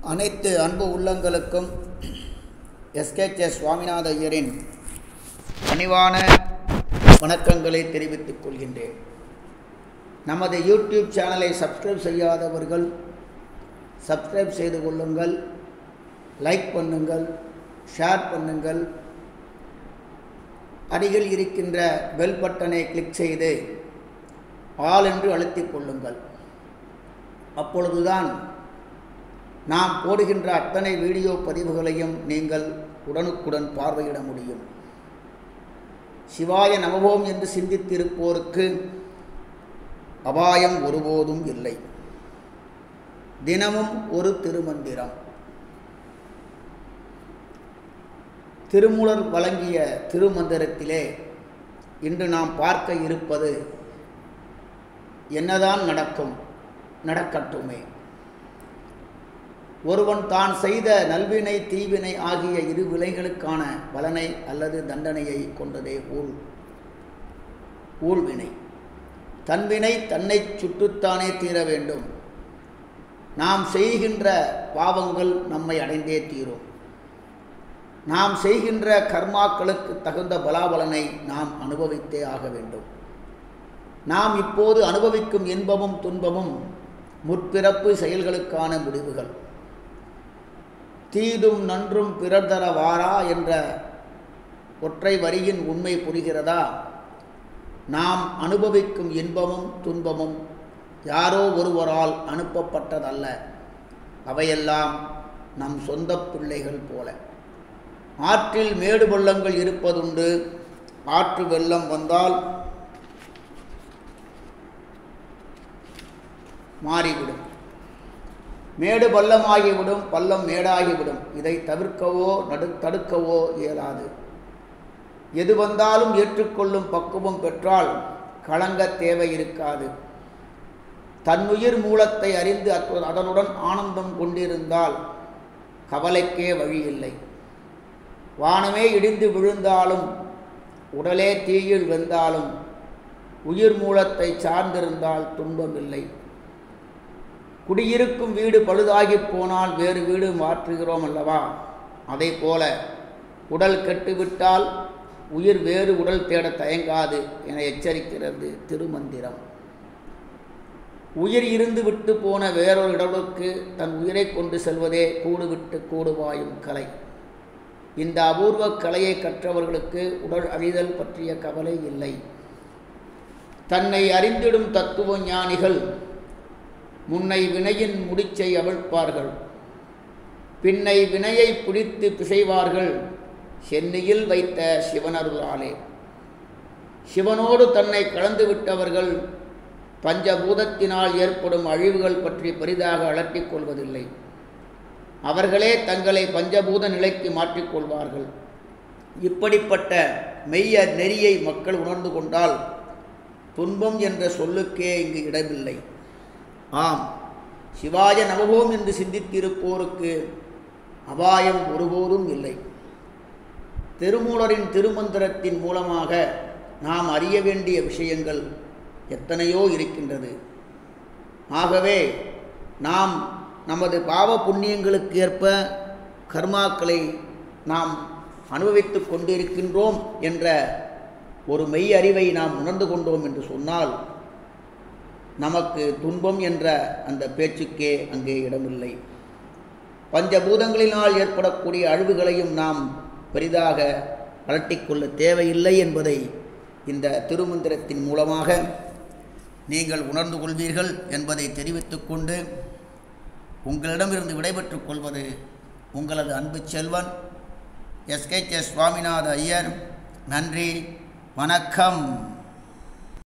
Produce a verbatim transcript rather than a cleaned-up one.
அனைத்து அன்பு உள்ளங்களுக்கும் ஷஸ்வாமிநாத ஐயரின் பணிவான வணக்கங்களை தெரிவித்துக் கொள்கின்றேன். நமது யூடியூப் சேனலை சப்ஸ்கிரைப் செய்யாதவர்கள் சப்ஸ்கிரைப் செய்து கொள்ளுங்கள், லைக் பண்ணுங்கள், ஷேர் பண்ணுங்கள். அருகில் இருக்கின்ற பெல் பட்டனை கிளிக் செய்து ஆல் என்று அழுத்திக் கொள்ளுங்கள். அப்பொழுதுதான் நாம் போடுகின்ற அத்தனை வீடியோ பதிவுகளையும் நீங்கள் உடனுக்குடன் பார்வையிட முடியும். சிவாய நமவோம் என்று சிந்தித்திருப்போருக்கு அபாயம் ஒருபோதும் இல்லை. தினமும் ஒரு திருமந்திரம். திருமூலர் வழங்கிய திருமந்திரத்திலே இன்று நாம் பார்க்க இருப்பது, என்னதான் நடக்கும், நடக்கட்டுமே. ஒருவன் தான் செய்த நல்வினை தீவினை ஆகிய இரு வினைகளுக்கான பலனை அல்லது தண்டனையை கொண்டதே ஊழ் ஊழ்வினை. தன்வினை தன்னை சுட்டுத்தானே தீர வேண்டும். நாம் செய்கின்ற பாவங்கள் நம்மை அடைந்தே தீரும். நாம் செய்கின்ற கர்மாக்களுக்கு தகுந்த பலாபலனை நாம் அனுபவித்தே ஆக வேண்டும். நாம் இப்போது அனுபவிக்கும் இன்பமும் துன்பமும் முற்பிறப்பு செயல்களுக்கான முடிவுகள். தீதும் நன்றும் பிறர் தர வாரா என்ற ஒற்றை வரியின் உண்மை புரிகிறதா? நாம் அனுபவிக்கும் இன்பமும் துன்பமும் யாரோ ஒருவரால் அனுப்பப்பட்டதல்ல. அவையெல்லாம் நம் சொந்த பிள்ளைகள் போல. ஆற்றில் மேடு பள்ளங்கள் இருப்பதுண்டு. ஆற்று வெள்ளம் வந்தால் மாறிவிடும். மேடு பள்ளமாகிவிடும், பள்ளம் மேடாகிவிடும். இதை தவிர்க்கவோ நடு தடுக்கவோ இயலாது. எது வந்தாலும் ஏற்றுக்கொள்ளும் பக்குவம் பெற்றால் கலங்க தேவை இருக்காது. தன்னுயிர் மூலத்தை அறிந்து அதனுடன் ஆனந்தம் கொண்டிருந்தால் கவலைக்கே வழியில்லை. வானமே இடிந்து விழுந்தாலும் உடலே தீயில் வெந்தாலும் உயிர் மூலத்தை சார்ந்திருந்தால் துன்பமில்லை. குடியிருக்கும் வீடு பழுதாகி போனால் வேறு வீடு மாற்றுகிறோம் அல்லவா? அதே போல உடல் கெட்டுவிட்டால் உயிர் வேறு உடல் தேட தயங்காது என எச்சரிக்கிறது திருமந்திரம். உயிர் இருந்து விட்டு போன வேறொரு இடவுக்கு தன் உயிரை கொண்டு செல்வதே கூடு விட்டு கூடுவாயும் கலை. இந்த அபூர்வ கலையை கற்றவர்களுக்கு உடல் அழிதல் பற்றிய கவலை இல்லை. தன்னை அறிந்திடும் தத்துவ ஞானிகள் முன்னை வினையின் முடிச்சை அவிழ்ப்பார்கள், பின்னை வினையை பிடித்து பிசைவார்கள் சென்னியில் வைத்த சிவனருளாலே. சிவனோடு தன்னை கலந்து விட்டவர்கள் பஞ்சபூதத்தினால் ஏற்படும் அழிவுகள் பற்றி பெரிதாக அலட்டிக் கொள்வதில்லை. அவர்களே தங்களை பஞ்சபூத நிலைக்கு மாற்றிக்கொள்வார்கள். இப்படிப்பட்ட மெய்ய நெறியை மக்கள் உணர்ந்து கொண்டால் துன்பம் என்ற சொல்லுக்கே இங்கு இடமில்லை. ஆம், சிவாய நமவோம் என்று சிந்தித்திருப்போருக்கு அபாயம் ஒருபோதும் இல்லை. திருமூலரின் திருமந்திரத்தின் மூலமாக நாம் அறிய வேண்டிய விஷயங்கள் எத்தனையோ இருக்கின்றது. ஆகவே நாம் நமது பாவ புண்ணியங்களுக்கு ஏற்ப கர்மாக்களை நாம் அனுபவித்து கொண்டிருக்கின்றோம் என்ற ஒரு மெய் அறிவை நாம் உணர்ந்து கொண்டோம் என்று சொன்னால் நமக்கு துன்பம் என்ற அந்த பேச்சுக்கே அங்கே இடமில்லை. பஞ்சபூதங்களினால் ஏற்படக்கூடிய அழிவுகளையும் நாம் பெரிதாக அலட்டிக்கொள்ள தேவையில்லை என்பதை இந்த திருமந்திரத்தின் மூலமாக நீங்கள் உணர்ந்து கொள்வீர்கள் என்பதை தெரிவித்துக் கொண்டு உங்களிடமிருந்து விடைபெற்றுக் கொள்வது உங்களது அன்பு செல்வன் ஷஸ்வாமிநாத ஐயர். நன்றி, வணக்கம்.